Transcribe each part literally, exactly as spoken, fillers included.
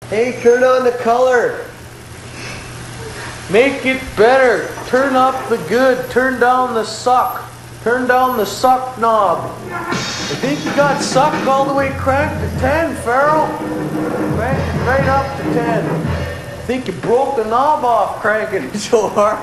Hey, turn on the color. Make it better. Turn up the good. Turn down the suck. Turn down the suck knob. I think you got suck all the way cranked to ten, Farrell. Crank it right up to ten. I think you broke the knob off cranking it so hard.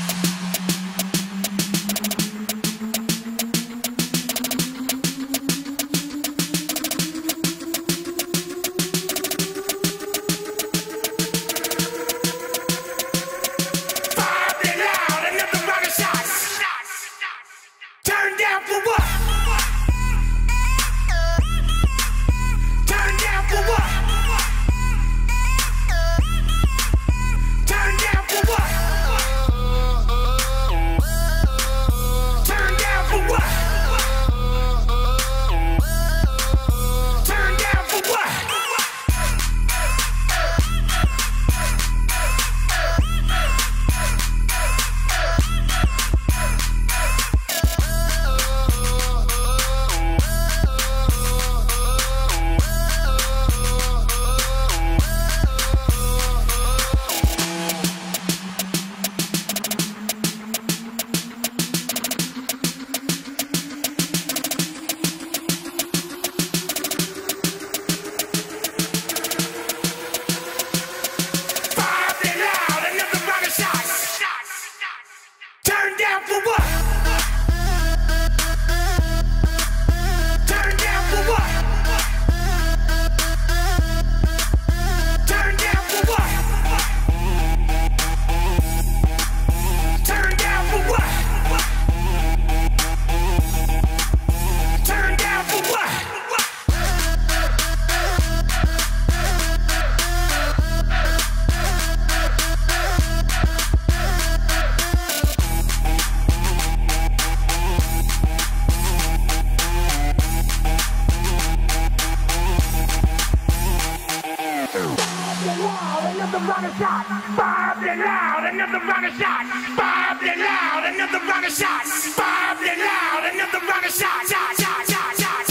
Another shot, five and loud, another round of shot, five and loud, another round of shot, five and loud, another round of shot, shot, shot, shot, shot.